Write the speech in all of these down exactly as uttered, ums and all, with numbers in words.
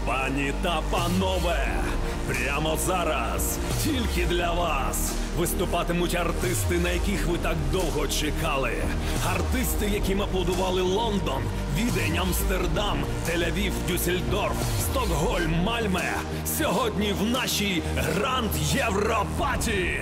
Пані та панове, прямо зараз, тільки для вас, виступатимуть артисти, на яких ви так довго чекали. Артисти, яким аплодували Лондон, Відень, Амстердам, Тель-Авів, Дюссельдорф, Стокгольм, Мальме. Сьогодні в нашій Гранд Європаті.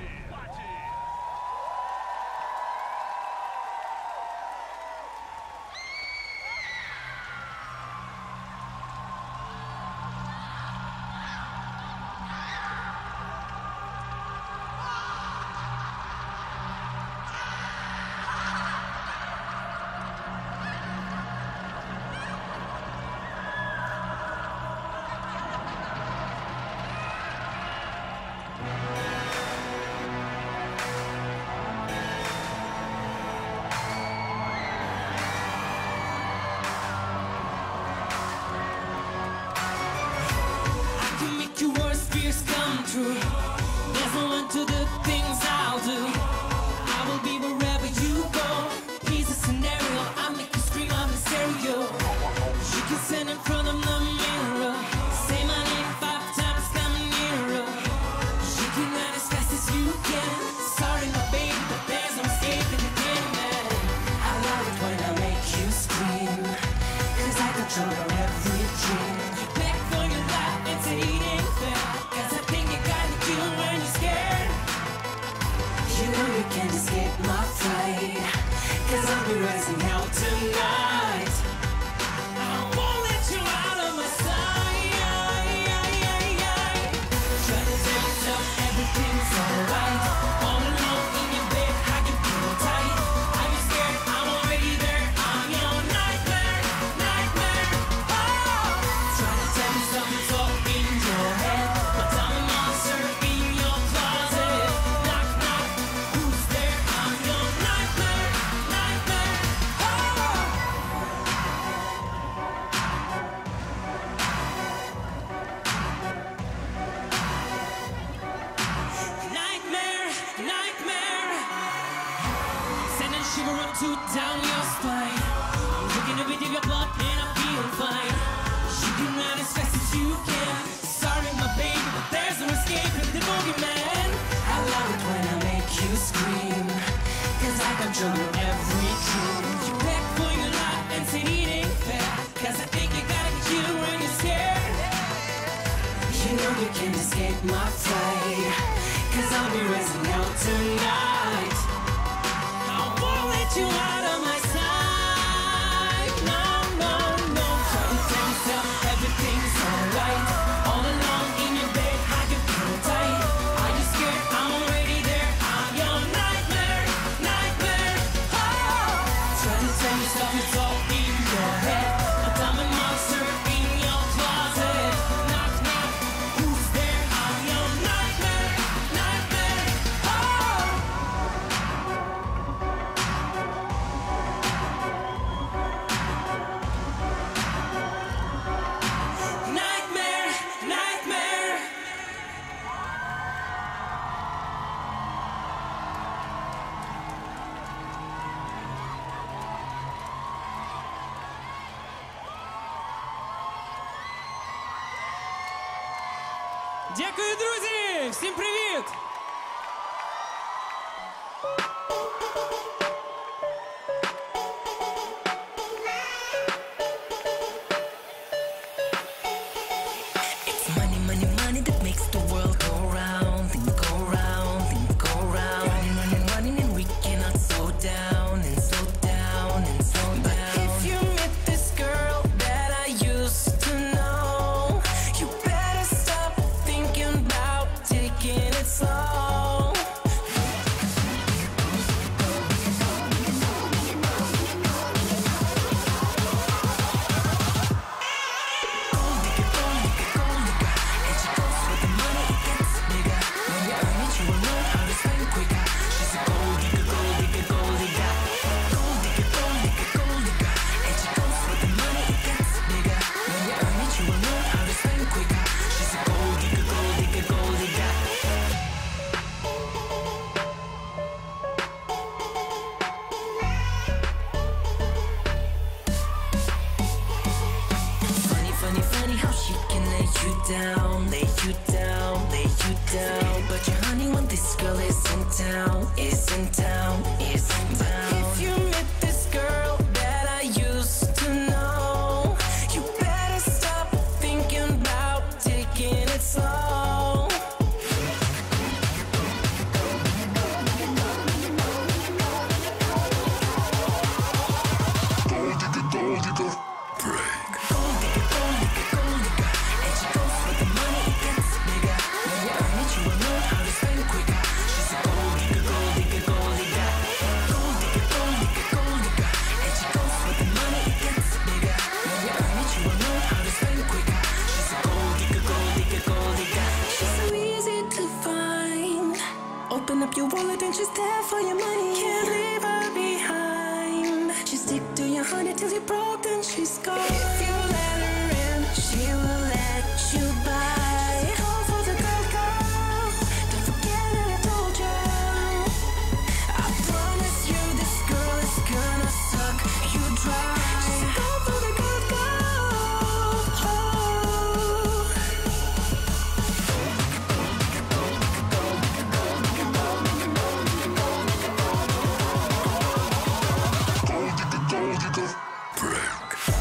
There's no end to the things I'll do. I will be wherever you go. Here's a scenario, I'll make you scream on the stereo. You can stand in front of the mirror, say my name five times, come nearer. You can run as fast as you can. Sorry my baby, but there's no escaping the game, man. I love it when I make you scream, cause I control your every dream. You beg for your life and say it ain't fair, cause I think you got it you when you're scared. You know you can't escape my fight, cause I'll be rising hell tonight. I won't let you out of my sight. Try to tell yourself everything's alright. All alone in your bed, hide your pillow tight. Are you scared? I'm already there. I'm your nightmare, nightmare. Oh! Try to tell yourself it's all in your head, but I'm a monster in your closet. Knock, knock, who's there? I'm your nightmare, nightmare. Oh! Nightmare, nightmare. Sending shiver up to down your spine. Looking to beat your blood and I feel fine. You can run as fast as you can. Sorry my baby, but there's no escaping the boogeyman. I love it when I make you scream, cause I control your every dream. You beg for your life and say it ain't fair, cause I think you gotta get you when you're scared. You know you can't escape my fight, cause I'll be rising out tonight. I won't let you out of my sight. No, no, no. Try to tell yourself everything's alright. All alone in your bed, hide your pillow tight. Are you scared? I'm already there. I'm your nightmare, nightmare. Oh! Try to tell yourself it's all in your head, but I'm a monster in your closet. Knock, knock, who's there? I'm your nightmare, nightmare. Oh! Nightmare, nightmare. Дякую, друзі! Всім привіт! It's money, money, money that makes the world go round, and go round, and go round. Running, running, running, and we cannot slow down, and slow down, and slow down. But if you meet this girl that I used to know, you better stop thinking about taking it slow. you down, lay you down, lay you down. But your honey when this girl is in town, is in town, is in town. If you meet this girl that I used to know, you better stop thinking about taking it slow. Gold digger, gold digger, break. Gold digger, gold digger, gold digger, and she goes for the money, it gets bigger. When you earn it, you will learn how to spend quicker. She's a gold digger, gold digger, gold digger. Gold digger, gold digger, gold digger, and she goes for the money, it gets bigger. When you earn it, you will learn how to spend quicker. She's a gold digger, gold digger, gold digger. She's so easy to find. Open up your wallet and she's there for your money. Can't leave her behind. She stick to your honey till you're broke, then she's gone. If you let her in, she will let you buy. Go for the gold girl. Don't forget that I told you. I promise you this girl is gonna suck you dry. Just go for the gold girl. Oh. Gold digger, gold digger, break.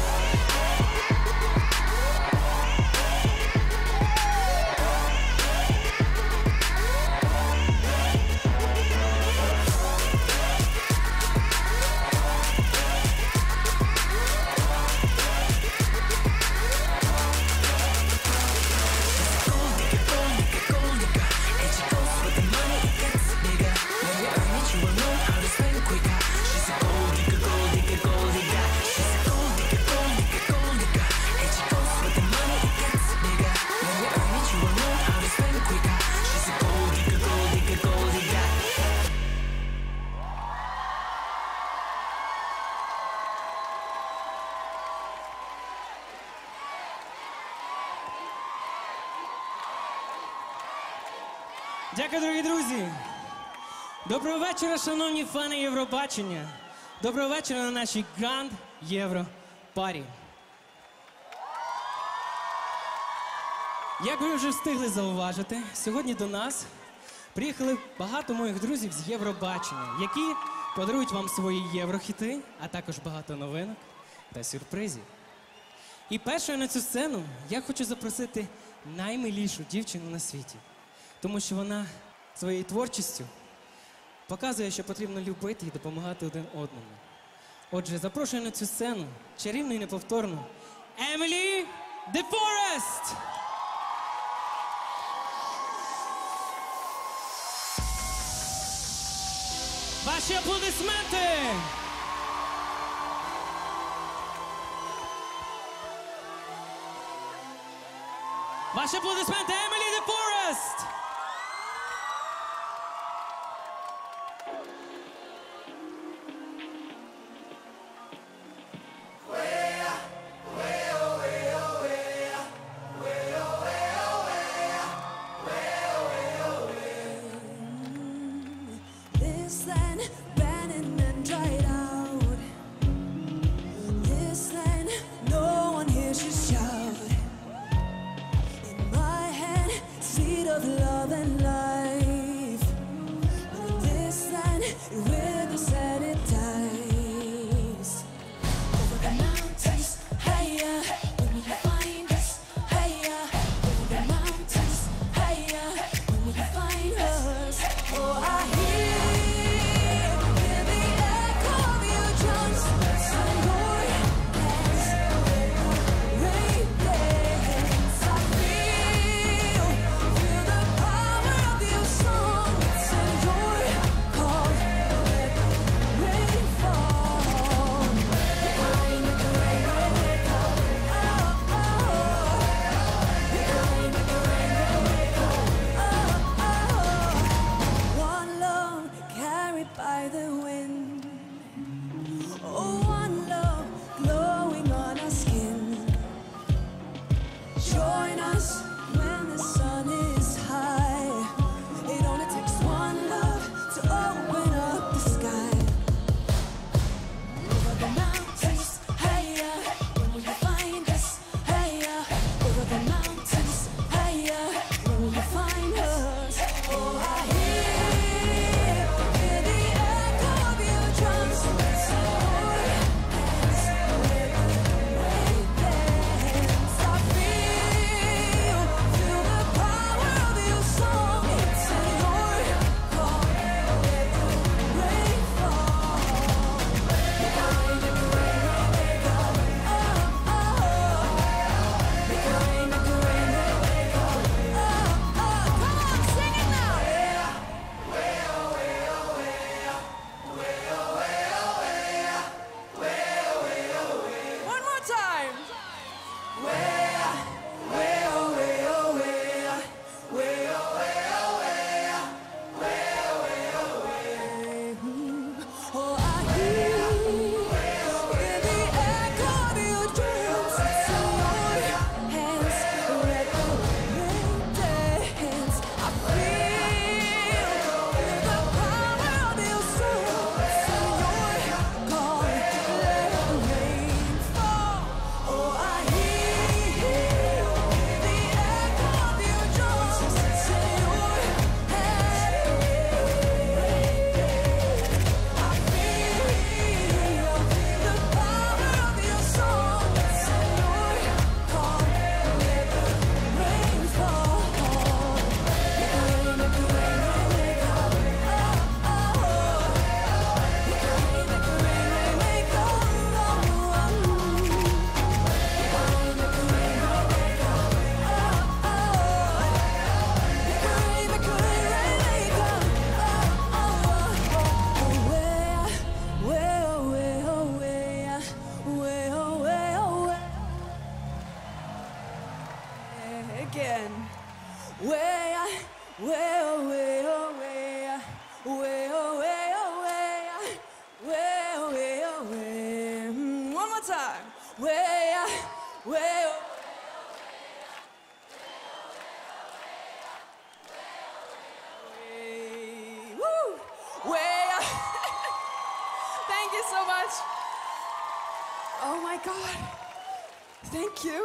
Gold digger, gold digger, gold digger, and she goes for the money, it gets bigger. When you earn it, you will learn how to spend quicker. She's a gold digger, gold digger, gold digger. She's a gold digger, gold digger, gold digger, and she goes for the money, it gets bigger. When you earn it, you will learn how to spend quicker. She's a gold digger, gold digger, gold digger. Дякую, дорогі друзі. Доброго вечора, шановні фани Євробачення. Доброго вечора на нашій Гранд Євро Парі. Як ви вже встигли зауважити, сьогодні до нас приїхали багато моїх друзів з Євробачення, які подарують вам свої єврохіти, а також багато новинок та сюрпризів. І першою на цю сцену я хочу запросити наймилішу дівчину на світі, тому що вона своєю творчістю показує, що потрібно любити і допомагати один одному. Отже, запрошую на цю сцену чарівну і неповторну Емілі Де Форест! Ваші аплодисменти! Ваші аплодисменти Емілі Де Форест! This land ran and dried out. This land, no one hears you shout. In my hand, seed of love. again. Way, way, oh, way, oh, way, way, oh, way, oh, way, way, oh, way, oh, way. Mm, one more time. Way, way, oh. Way, woo, way. Thank you so much. Oh my God. Thank you.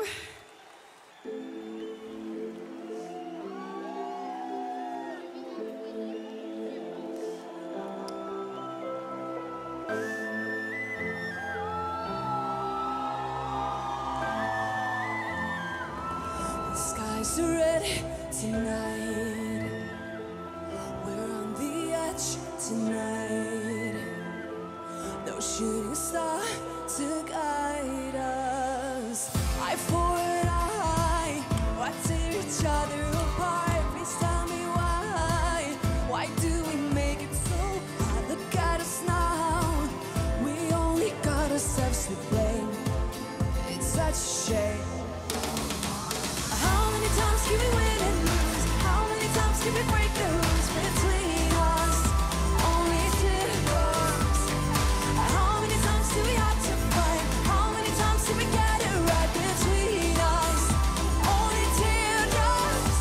The skies are red tonight. We're on the edge tonight. No shooting star to guide us. I for an eye. Why tear each other apart? Please tell me why. Why do we make it so hard? Look at us now. We only got ourselves to blame. It's such a shame. How many times can we win and lose? How many times can we break the rules between us? Only teardrops. How many times do we have to fight? How many times do we get it right between us? Only teardrops.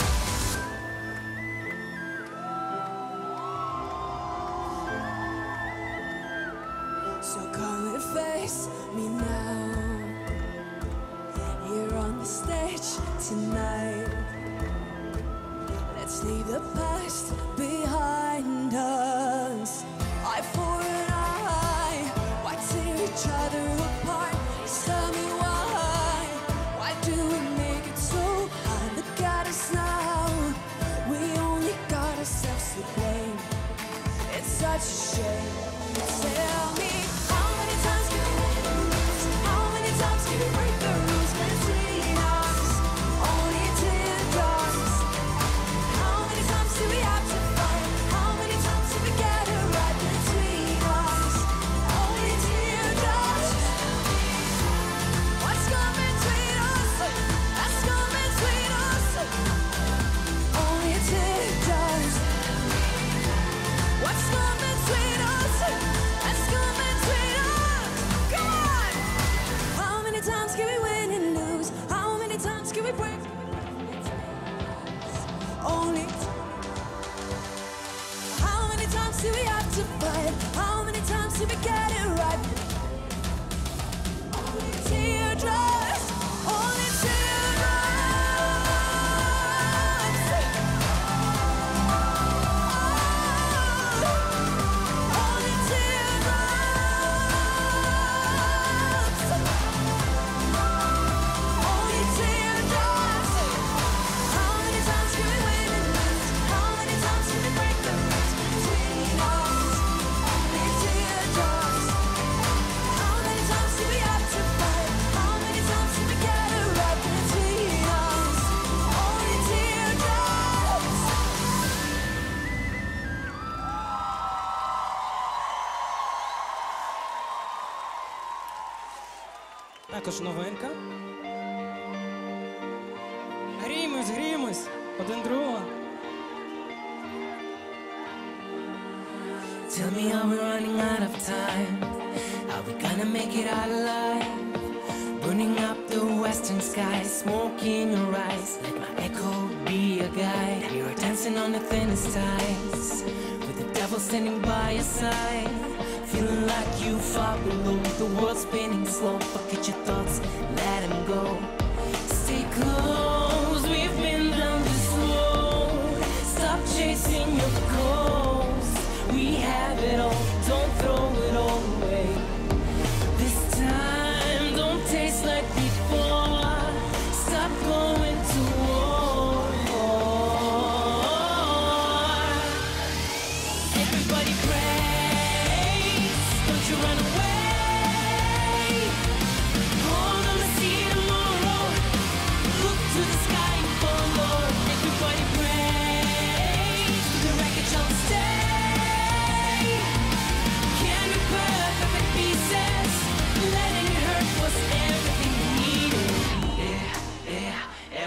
So come and face me now. Here on the stage tonight. Let's leave the past behind us. Eye for an eye. Why tear each other apart? Please tell me why. Why do we make it so hard? Look at us now. We only got ourselves to blame. It's such a shame. Tell me, how many times can we win and lose? How many times can we break the rules between us? Only teardrops. How many times do we have to fight? How many times do we get it right between us? Only teardrops. What's come between us? That's come between us. Only teardrops. What's come between us? That's come between us. Come on. How many times can we win and lose? How many times can we break? Only. How many times do we have to fight? How many times do we get it right? Only teardrops. Only teardrops. Only teardrops. Only teardrops. How many times can we win and lose? How many times can we break the rules between us? Only teardrops. How many times do we have to fight? How many times do we get it right between us? Only teardrops. Також новинка. Гріємось, гріємось один другого. Tell me, are we running out of time? Are we gonna make it out alive? Burning up the western sky, smoking your eyes. Let my echo be a guide. You're dancing on the thinnest ties, with the devil standing by your side. Feeling like you far below, the world spinning slow. Forget your thoughts, let them go. Stay close, we've been down this road. Stop chasing your goals. We have it all, don't throw it all away. This time don't taste like before. Stop going to war. Everybody praise, don't you run away. Hold on to see tomorrow.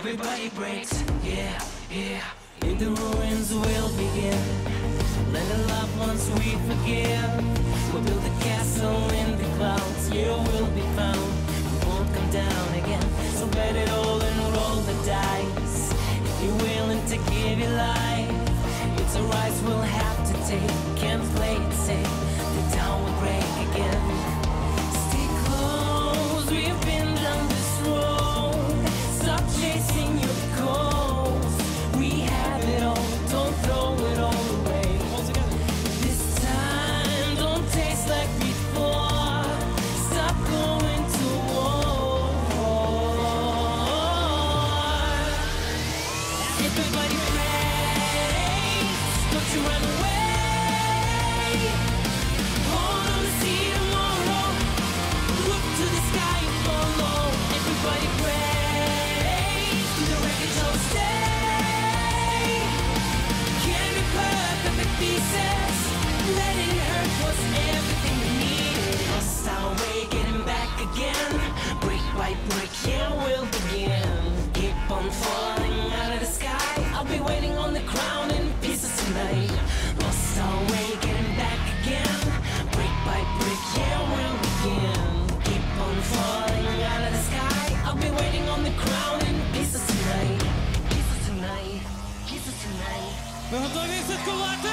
everybody breaks. Yeah, yeah. In the ruins we'll begin. Let the loved ones we forgive. We'll build a castle in the clouds. You will be found. We won't come down again. So bet it all and roll the dice. If you're willing to give your life, it's a rise we'll have to take. Can't play it safe. The town will break again. Stay close. We've been down this road. Stop chasing your goals. We have it all. Don't throw it all away. All together. This time don't taste like before. Stop going to war. Everybody prays. Don't you run away. Hold on to see tomorrow. Look to the sky and follow. Everybody prays. The wreckage will stay. Can't be perfect pieces. Letting it hurt was everything we needed. Lost our way, getting back again. Brick by brick, yeah, we'll begin. Keep on falling out of the sky. I'll be waiting on the crown in pieces tonight. Lost our way, getting back again. Brick by brick, yeah, we'll begin. Keep on falling out of the sky. I'll be waiting on the crown in pieces tonight. Pieces tonight. Pieces tonight. Ви готові святкувати?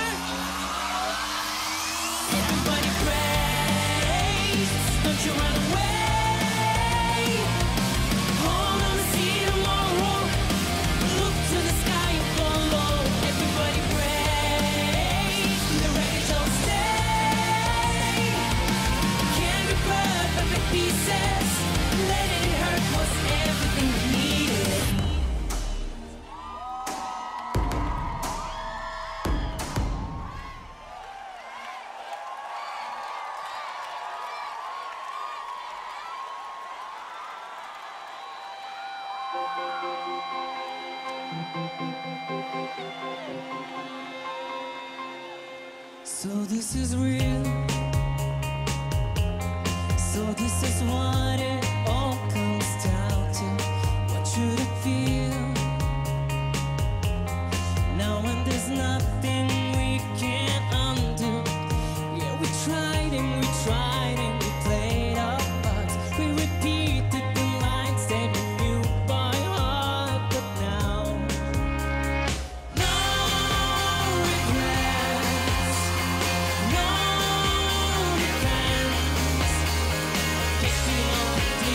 Everybody prays. Don't you run away. Hold on to see tomorrow. Look to the sky and follow. Everybody prays. The wreckage will stay. Can't be perfect pieces. Letting it hurt was everything we needed. So this is real. So this is what it all comes down to. What should it feel? Now when there's nothing we can't undo. Yeah, we tried and we tried and we played our parts. We repeated the lines that we knew by heart, but now no regrets, no defense. Kicking on the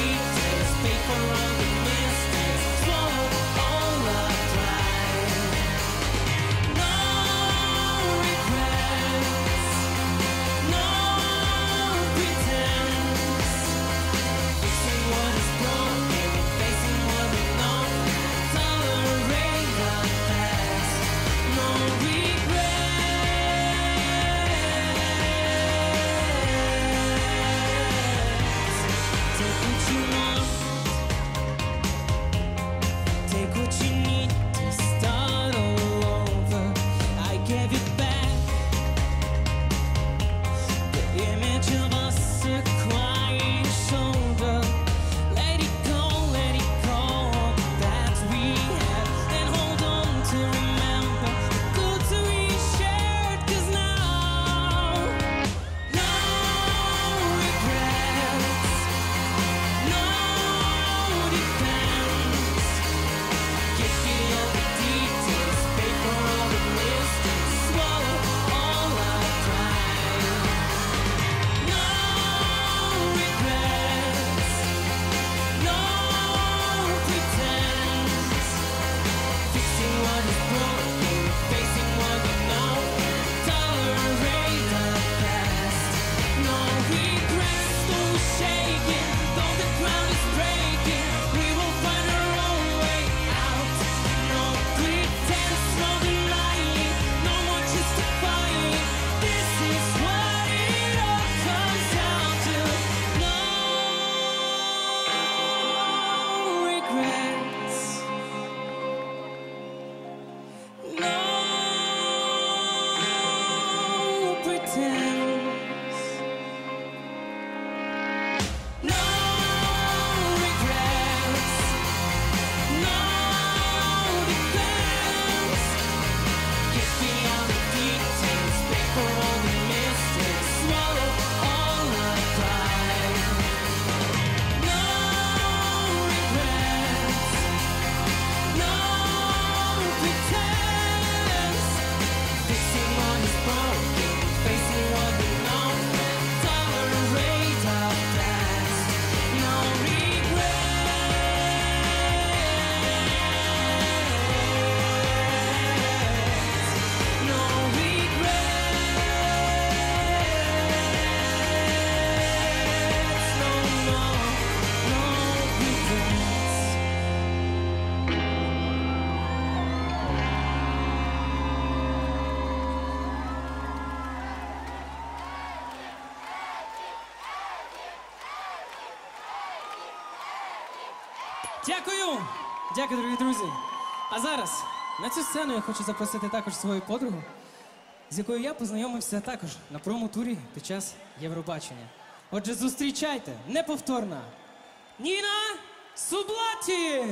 Дякую! Дякую, дорогі друзі. А зараз на цю сцену я хочу запросити також свою подругу, з якою я познайомився також на промо-турі під час Євробачення. Отже, зустрічайте, неповторна Ніна Сублаті!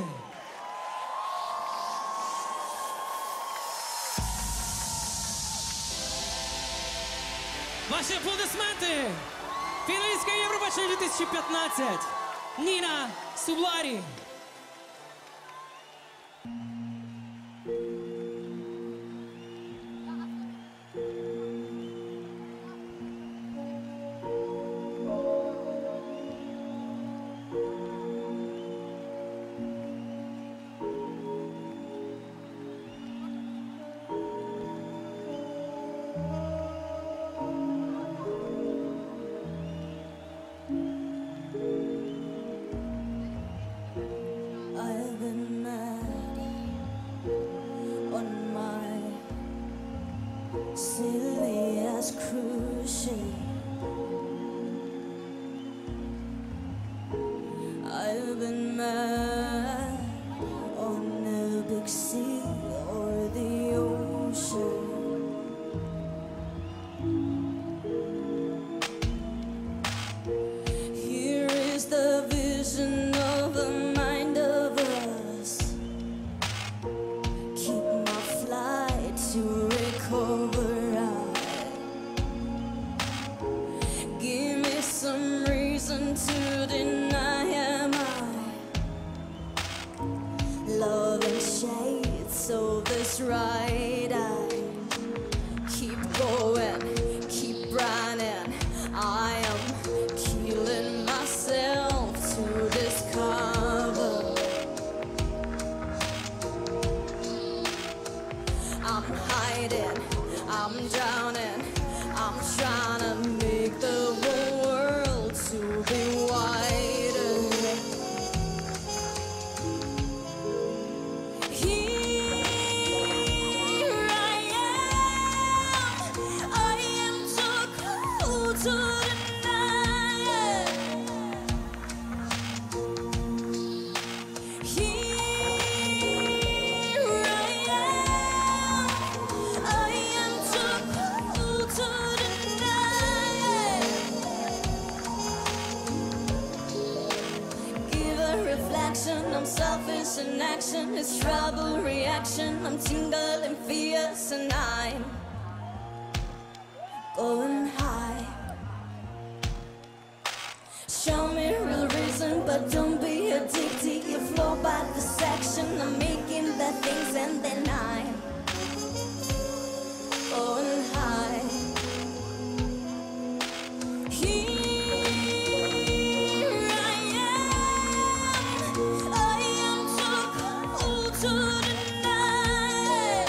Ваші аплодисменти! Фіналістка Євробачення дві тисячі п'ятнадцять! Ніна Субларі! I've been mad on my silly ass cruise ship. I've been mad on the big sea or the ocean. Here is the vision of a mind of us. Keep my flight to recover. Give me some reason to deny am I love and shade, so this ride I keep going, keep running. I am killing myself to discover. I'm hiding, I'm drowning, I'm trying to make the whole world to be wider. Here I am, I am so cold to deny. Here I am, I am too cold to deny. Give a reflection, I'm selfish in action. It's trouble reaction, I'm tingling fierce and I'm going high. Show me real reason, but don't be addicted. You flow by the section, I'm making the things and then I'm going high. Here I am, I am too cold to deny.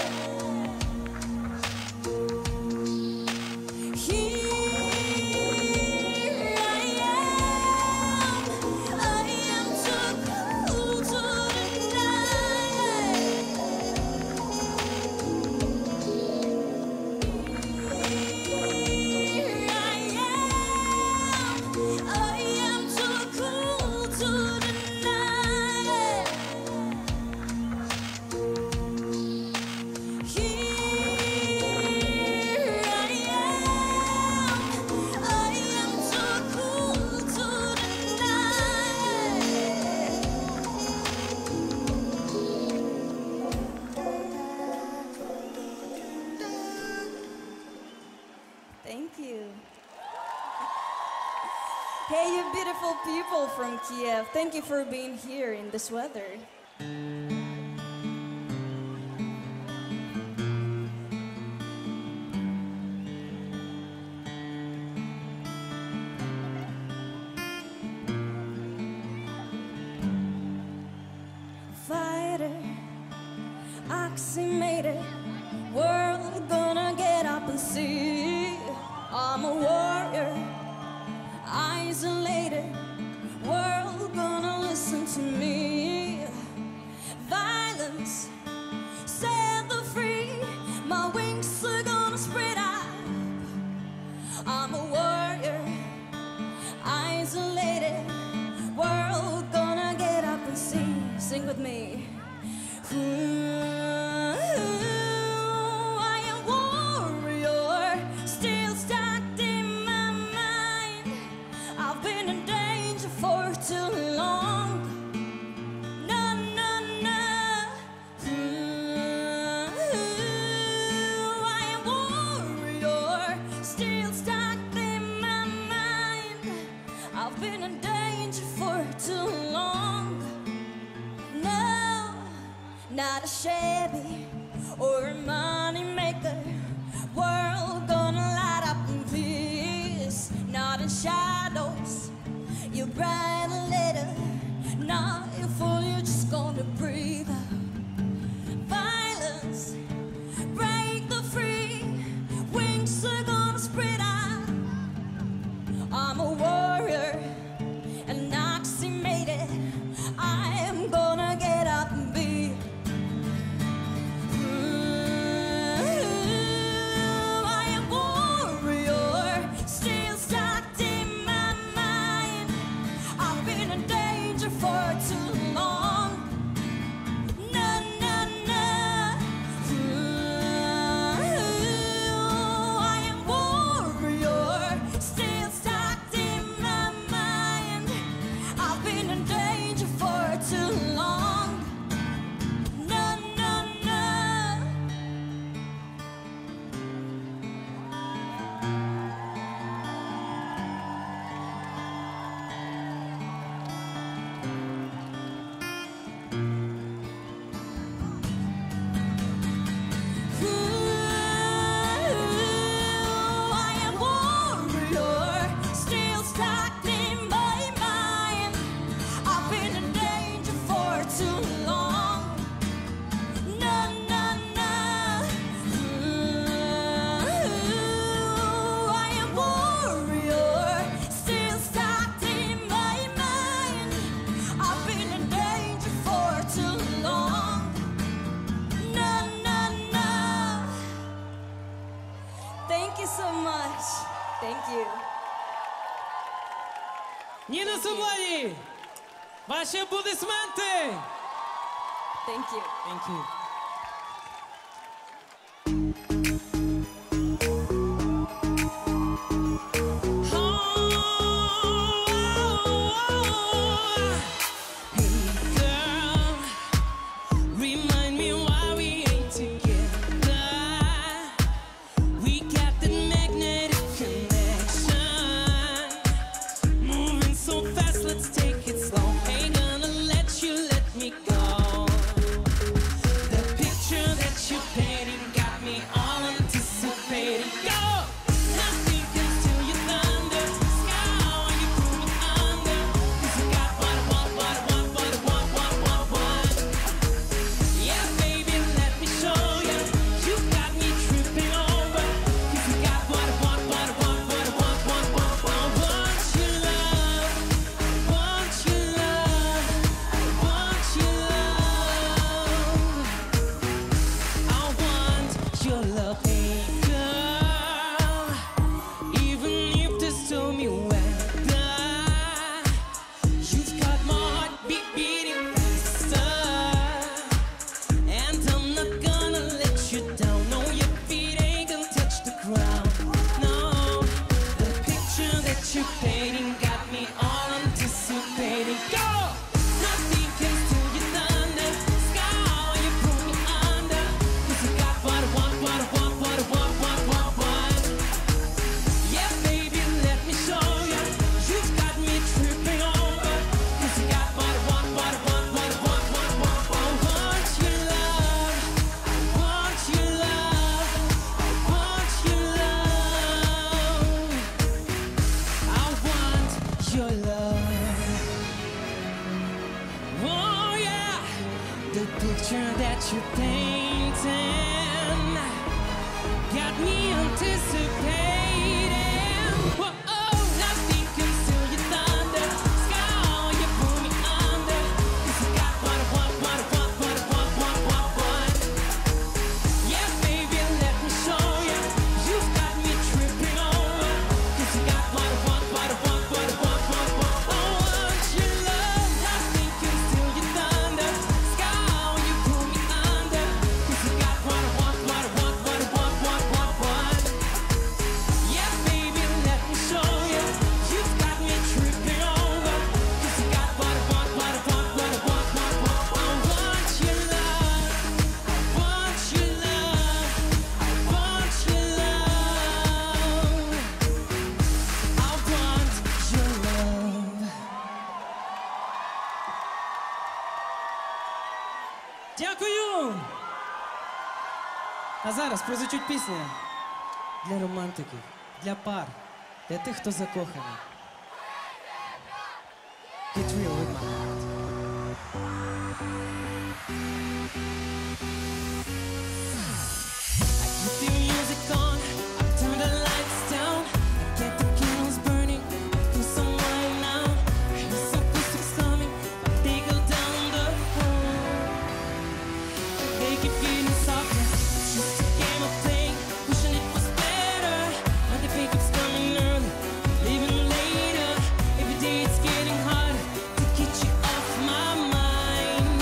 Here I am, I am too cold to deny. Here I am, I am too cold to deny. Here I am, I am too cold to deny. Thank you. Hey, you beautiful people from Kiev. Thank you for being here in this weather. Fighter, oxymator, world gonna get up and see. I'm a warrior, isolated, world gonna listen to me. Violence, set the free, my wings are gonna spread out. I'm a warrior, isolated, world gonna get up and see. Sing with me. Ooh, I am warrior, still stuck in my mind. I've been in danger for too long. No, no, no. Ooh, I am warrior, still stuck in my mind. I've been in danger for too long. No, not a Chevy or a money maker. World gonna light up in peace. Not in shadows, you bright a little. Not you fool, you're just gonna breathe out. Violence, break the free. Wings are gonna spread out. I'm a warrior, an oxymated. I am gonna get up and be. Ooh, I am warrior, still stuck in my mind. I've been in danger for too long. No, no, no. Ooh, I am warrior, still stuck in my mind. I've been in danger for too long. No, no, no. Ooh, I am warrior, still stuck in my mind. I've been in danger for too long. No, no, no. Ooh, I am warrior, still stuck in my mind. I've been in danger for too long. No, no, no. Thank you so much. Thank you. Ніна Сублані! Ваші аплодисменти! Thank you. Thank you. Hey girl, remind me why we ain't together. We got the magnetic connection, moving so fast. Let's take it slow. Ain't gonna let you let me go. The picture that you painting got me all anticipating. Go! Nothing can steal your thunder. Sky when you pull me under. 'Cause you got what I want, what I want, what I want, what, what, what. Yeah, baby, let me show you. You got me tripping over. 'Cause you got what I want, what I want, what I want, what, what, what. I want your love. I want your love. I want your love. I want your love, hey girl. Even if there's stormy weather, you've got my heart beat beating faster. And I'm not gonna let you down. No, your feet ain't gonna touch the ground. No, the picture that you're painting got me all anticipating. Go! Nothing can steal your thunder. Sky when you pull me under. 'Cause you got what I want, what I want, what I want, what, what, what. Yeah, baby, let me show you. You've got me tripping over. 'Cause you got what I want, what I want, what I want, what, what, what. I want your love. I want your love. I want your love. I want your love. Oh yeah, the picture that you're painting got me anticipating. Whoa, oh, nothing can steal your thunder. Sky when you pull me under. 'Cause you got what I want, what I want, what I want, what, what, what. Yeah, baby, let me show you. You've got me tripping over. 'Cause you got what I want, what I want, what I want, what, what. I want your love. Nothing can steal your thunder. Дякую! А зараз прозвучить пісня для романтиків, для пар, для тих, хто закоханий. Get real with my heart. Keep the music on, I turn the lights down, I get the candles burning, feel some wine now. I hear some footsteps coming, but they go down the hall. They keep getting softer, it's just a game of playing, wishing it was better. But the fake keeps coming early, leaving later. Every day it's getting harder to get you off my mind.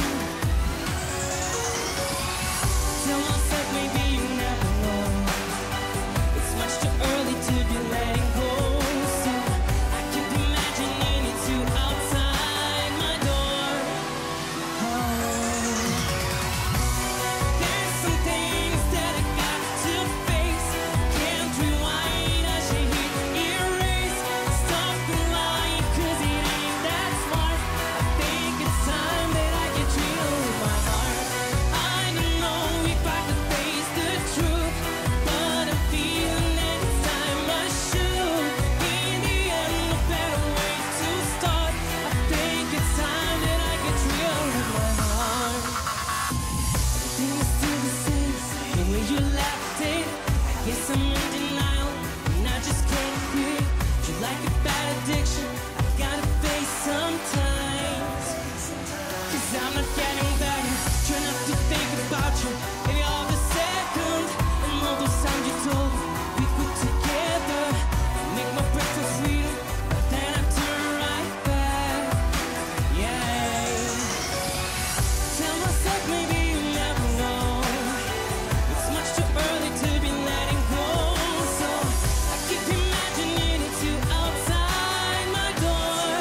Tell myself maybe you never know. It's much too early to be letting go. So I keep imagining it's you outside my door. Oh, there's some things that I got to face. Can't rewind, I should hit erase. Stop the line, 'cause it ain't that smart. I think it's time that I get real with my heart. I don't know if I could face the truth, but I'm feeling that it's time I should. In the end, no better way to start. I think it's time that I get real with my heart. Everything is still the same, the way you left it. I guess I'm in denial, and I just can't quit. You like a bad addiction, I gotta face sometimes. 'Cause I'm not getting better, try not to think about you. Maybe all the second, and all those times you told me we could together. Make my breakfast freedom, but then I turn right back. Yeah. Tell myself maybe you never know. It's much too early to be letting go. So I keep imagining it's you outside my door.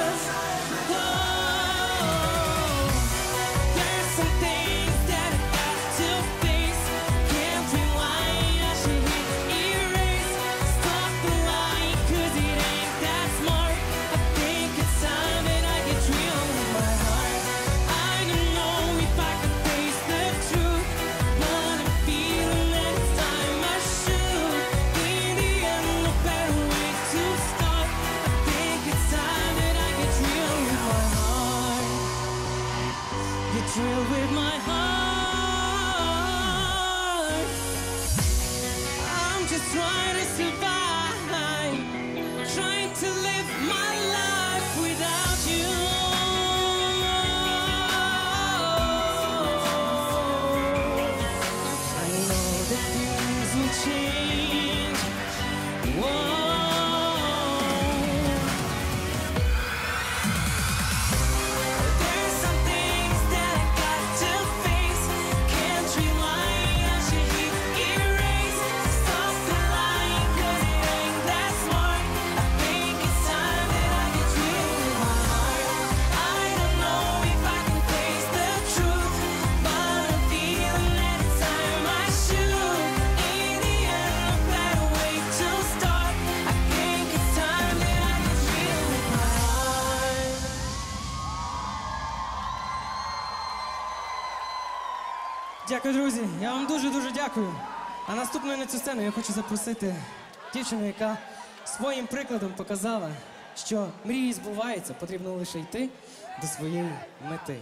Oh, there's some things that I got to face. Can't rewind, I should hit erase. Stop the line, 'cause it ain't that smart. I think it's time that I get real with my heart. I don't know if I can face the truth, but I'm feeling that it's time I should. In the end, no better way to start. I think it's time that I get real with my heart. Get real with my heart. I'm just trying to survive, trying to live my life without you. I know that things will change. Whoa. There's some things that I got to face. Can't rewind, I should hit erase. Stop the line, 'cause it ain't that smart. I think it's time that I get real with my heart. I don't know if I can face the truth, but I'm feeling that it's time I should. In the end, no better way to start. I think it's time that I get real with my heart. Дякую, друзі. Я вам дуже-дуже дякую. А наступною на цю сцену я хочу запросити дівчину, яка своїм прикладом показала, що мрії збуваються, потрібно лише йти до своєї мети.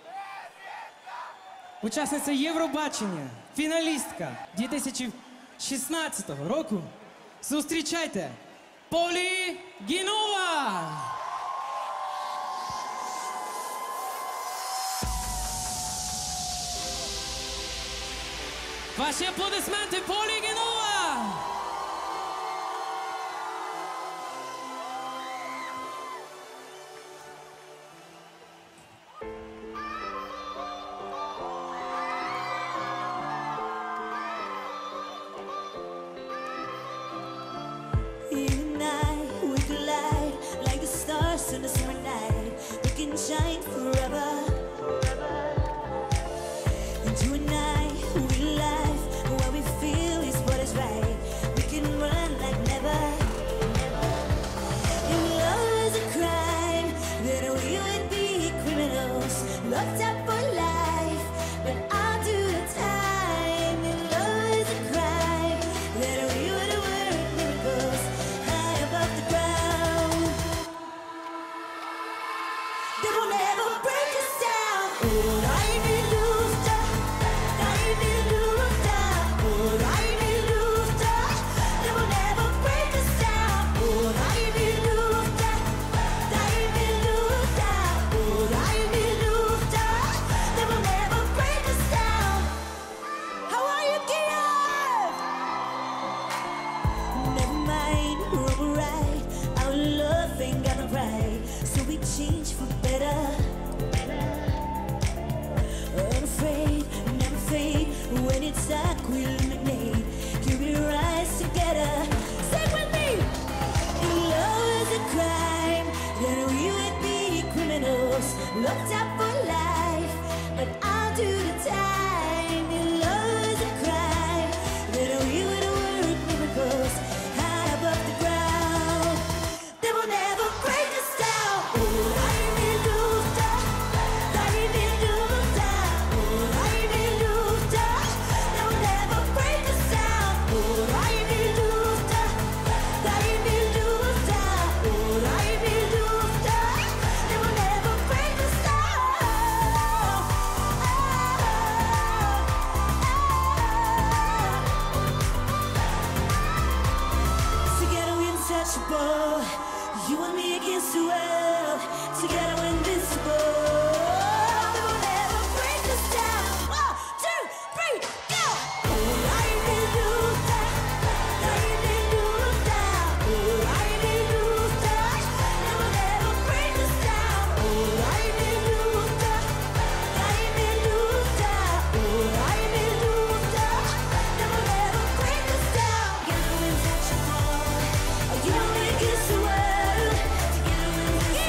Учасниця Євробачення, фіналістка дві тисячі шістнадцятого року. Зустрічайте Полі Гінова! Ваші аплодисменти Полі Гінова! You and I, we collide like the stars in the summer night. We can shine forever. And you and I, we live. What we feel is what is right. We can run like never. If love is a crime, then we would be criminals, locked up for life. But I Change for better. Unafraid, never fade. When it's dark, we illuminate. Keep your eyes together. Sing with me. If love is a crime, then we would be criminals, locked up for life. But I'll do the time. If love is a crime, then we would work miracles high above the ground. They will never break us down. You and me against the world, together we're invincible. They will never break us down. One, two, three, go! They will never break us down. They will never break us down. Together we're invincible. You and me against the world, together we're invincible.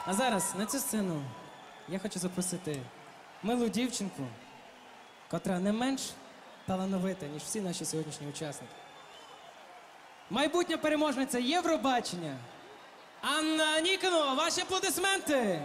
А зараз на цю сцену я хочу запросити милу дівчинку, котра не менш талановита, ніж всі наші сьогоднішні учасники. Майбутня переможниця Євробачення Анна Ніконова. Ваші аплодисменти!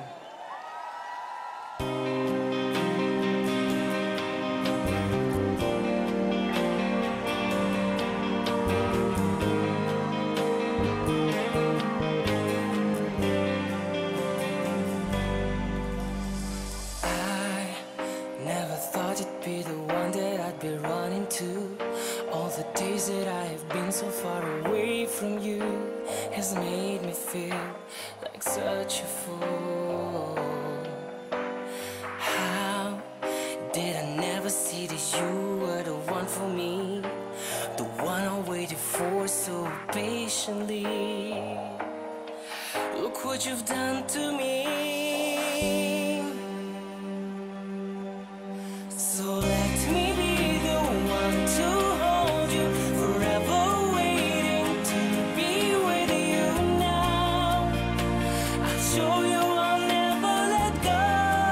Be running to all the days that I have been so far away from you has made me feel like such a fool. How did I never see that you were the one for me, the one I waited for so patiently? Look what you've done to me. So let me be to hold you forever, waiting to be with you now. I'll show you I'll never let go.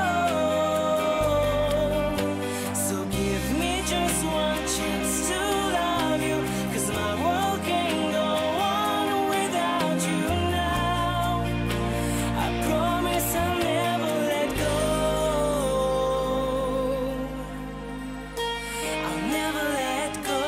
So give me just one chance to love you, 'cause my world can't go on without you now. I promise I'll never let go. I'll never let go.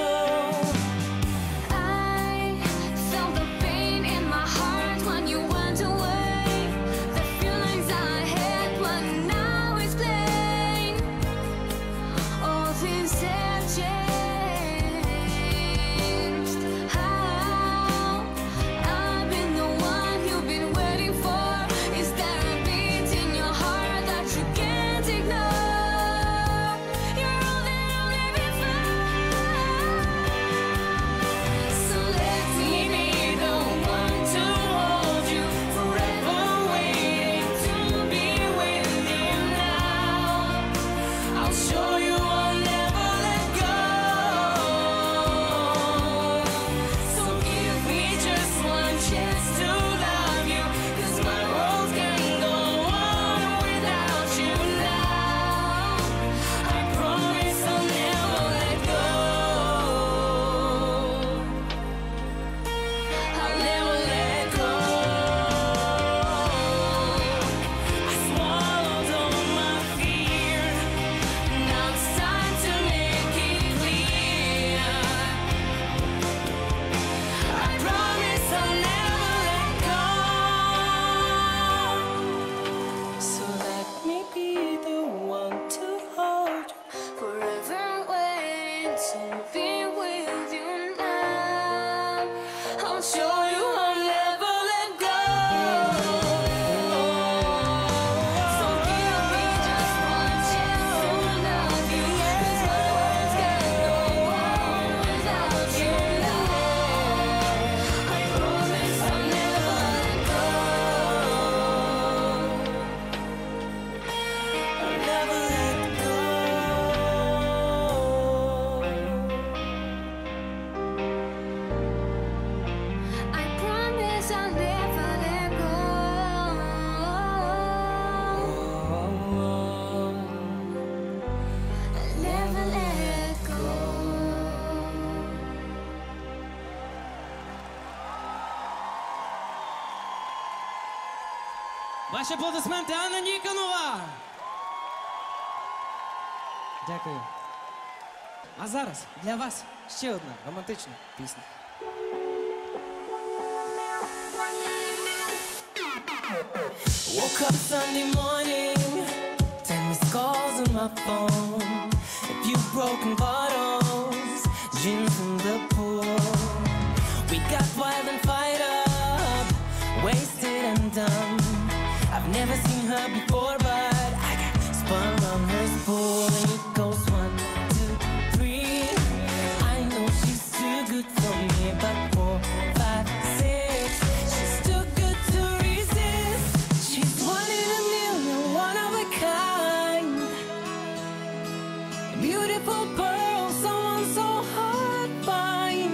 Ваші аплодисменти Анна Ніконова! Дякую. А зараз для вас ще одна романтична пісня. Woke up Sunday morning, ten missed calls on my phone, a few broken bottles, gins in the pool. We got wild and fired up, wasted and dumb. I've never seen her before, but I got spun on her spool. And it goes one, two, three. I know she's too good for me, but four, five, six. She's too good to resist. She's one in a million, one of a kind. A beautiful pearl, someone so hard to find.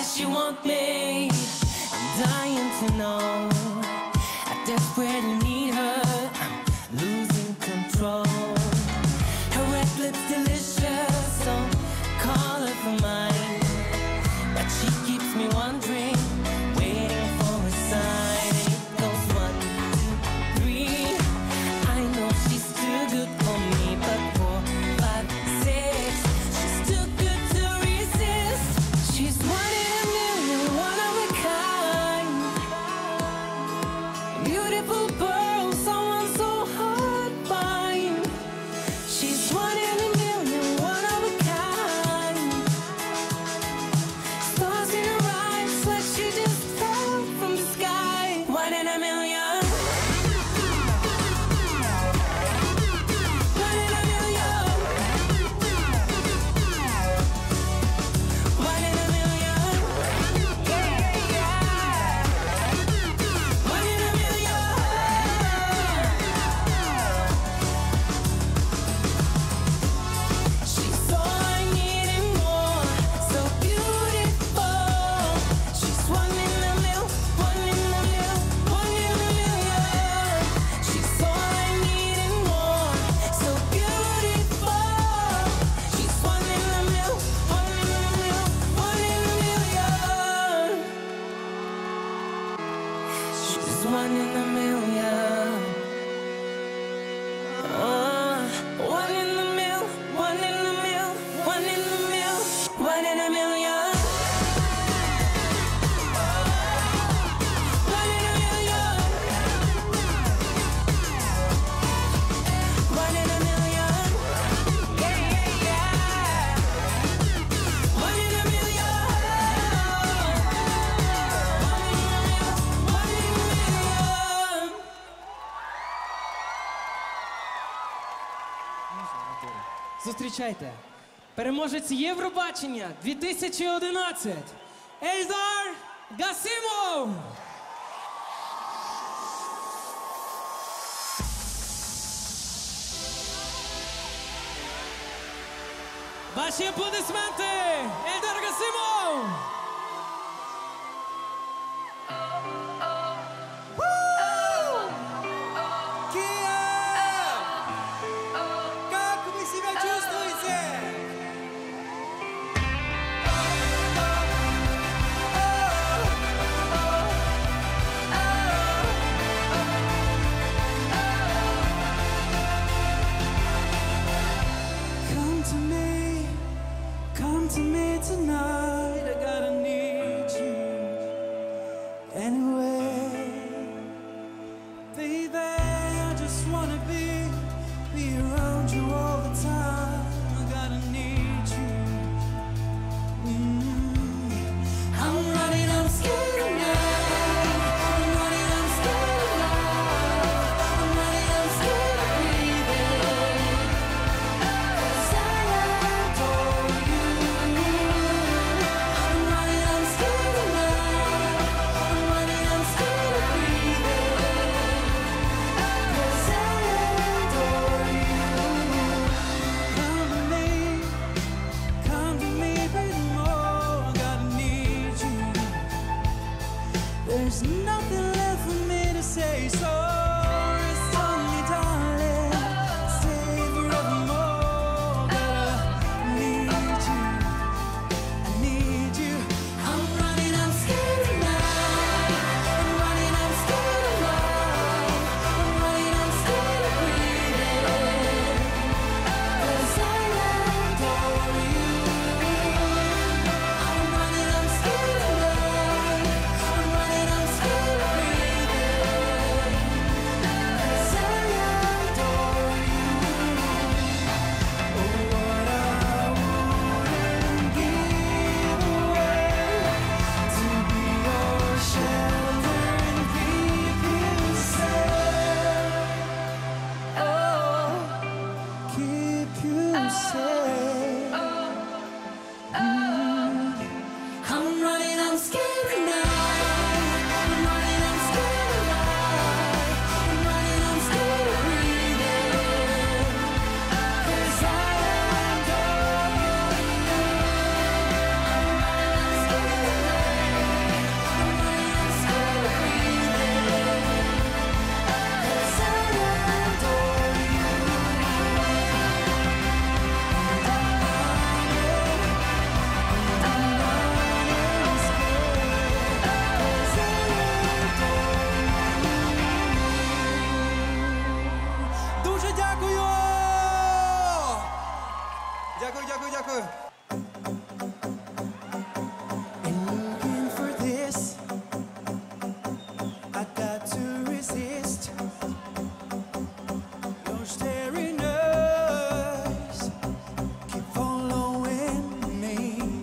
does she want me? I'm dying to know. I desperately need her. I'm losing control. Her red lips delicious, so call her for mine. But she keeps me wondering, waiting for a sign. It goes one, two, three. I know she's too good for me, but four, five, six. She's too good to resist. She's one in a million, one of a kind. Beautiful pearl, someone so hard to find. She's one in a million, one of a kind. Stars in her eyes, like she just fell from the sky. One in a million. One in a million. One in a million. Yeah, yeah. One in a million. She's all I need and more, so beautiful. She's one in a mil, one in a mil, one in a million. She's all I need and more, so beautiful. She's one in a mil, one in a mil, one in a million. She's one in a million. Uh, one in a mil, one in a mil, one in a mil, one in a million. One in a million. One in a million. Yeah, yeah, yeah. One in a million. One in a million. Зустрічайте. Переможець Євробачення дві тисячі одинадцять. Ельдар Гасимов! Ваші аплодисменти! Ельдар Гасимов! Как вы себя чувствуете? Come to me, come to me tonight. I gotta need you anyway. Baby, I just wanna be, be around you all the time. I gotta need you. Mm. I'm running, I'm scared tonight. I'm running, I'm scared of love. I'm running, I'm scared of breathing. 'Cause I adore you. I'm running, I'm scared tonight. I'm running, I'm scared of breathing. 'Cause I adore you. Come to me, come to me, baby, more. I gotta need you. There's nothing left for me to say, so rest on me, darling. Stay forevermore. Gotta need you. I need you. I'm running, I'm scared tonight. I'm running, I'm scared of love. I'm running, I'm scared of breathing. 'Cause I adore you. I'm running, I'm scared of love. I'm running, I'm scared of breathing. 'Cause I adore you. Oh, what I wouldn't give away to be your shelter and keep you safe. Oh, keep you safe. Mm. I'm running, I'm scared tonight. I'm running, I'm scared of life. I'm running, I'm scared of breathing. 'Cause I adore you. I'm running, I'm scared of life. Дякую, дякую, дякую. And looking for this, I got to resist your staring eyes. Keep following me.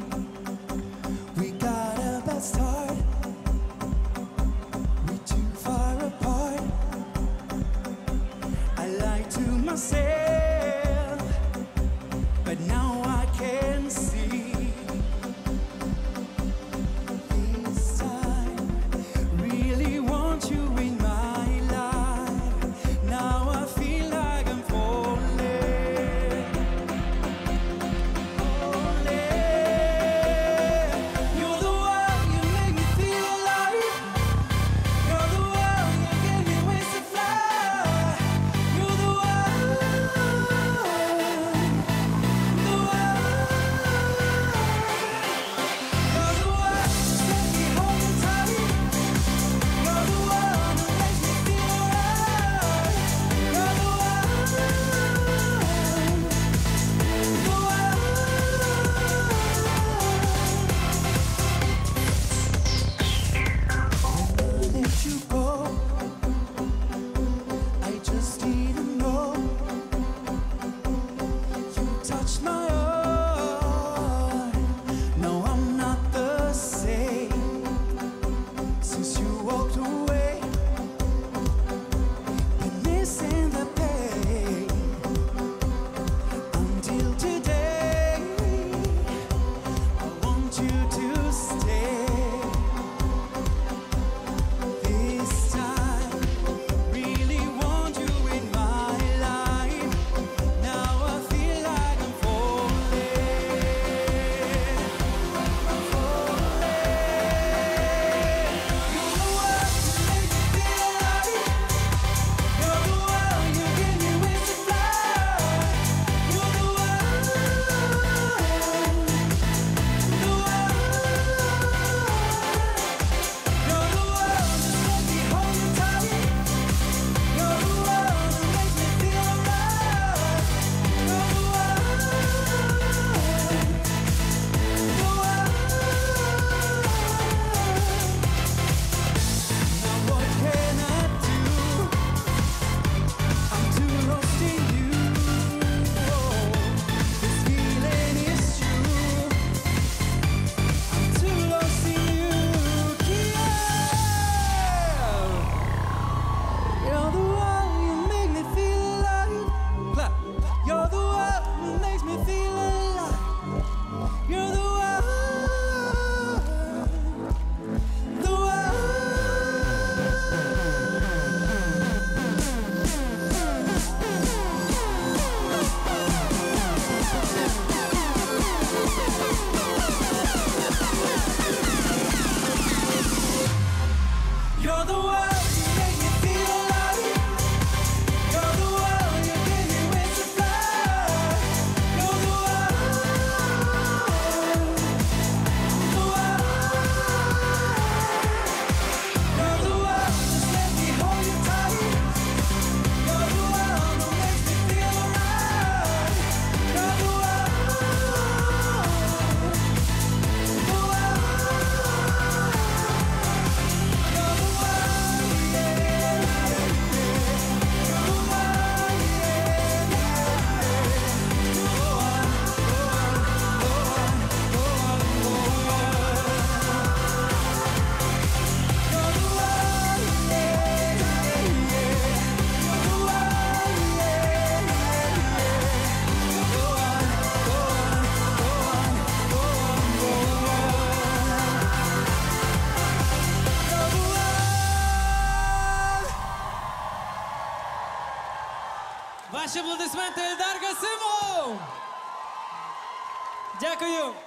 We got a bad start. We're too far apart. I lied to myself, but now I can see. This time, really want you in my life. Now I feel like I'm falling, falling. You're the one, you make me feel alive. You're the one, you give me wings to fly. You're the one, the one. You're the one, just let me hold you tight. You're the one that makes me feel alright. You're the one, the one. Let you go. I just didn't know. You touched my heart. No, I'm not the same since you walked away. Been missing the pain until today. I want you to stay. This time, really want you in my life. Now I feel like I'm falling, falling. You're the one you make me feel alive. You're the one you give me wings to fly. You're the one, the one. You're the one, just let me hold you tight. You're the one that makes me feel alive. You're the one, the one. Now what can I do? I'm too lost in you. This feeling is true. I'm too lost in you. Yeah. You're the one, you make me feel alive. Clap. You're the one who makes me feel alive. You're the one, the one. You're the one, you make me feel alive. You're the one, you give me wings to fly. You're the one, the one. You're the one, just let me hold you tight. You're the one who makes me feel alright. You're the one, the one. You're the one, yeah, yeah, yeah. You're the one, yeah, yeah. Go on, go on, go on, go on, go on. You're the one, yeah, yeah, yeah. You're the one, yeah, yeah, yeah. Go on, go on, go on, go on, go on. You're the one. Ваші аплодисменти Ельдар Гасимов! Дякую!